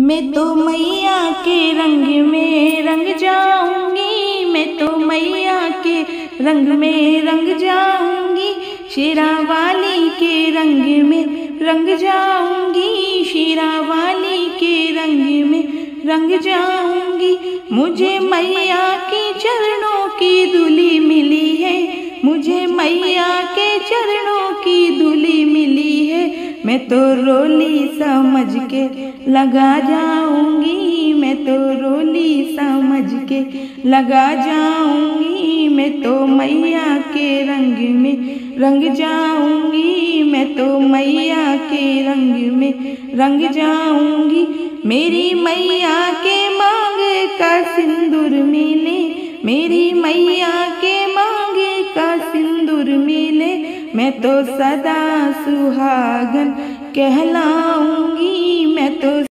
मैं तो मैया के रंग में रंग जाऊंगी, मैं तो मैया के रंग में रंग जाऊंगी, शेरा वाली के रंग में रंग जाऊंगी, शेरा वाली के रंग में रंग जाऊंगी। मुझे मैया के चरणों की धूली मिली है, मुझे मैया के चरणों की धूली मिली है। मैं तो रोली समझ के लगा जाऊंगी, मैं तो रोली समझ के लगा जाऊंगी, मैं तो मैया के रंग में रंग जाऊंगी, मैं तो मैया के रंग में रंग जाऊंगी। मेरी मैया के मांग का सिंदूर मिले, मेरी मैया के मांग का सिंदूर मिले, मैं तो सदा सुहागन कहलाऊंगी, मैं तो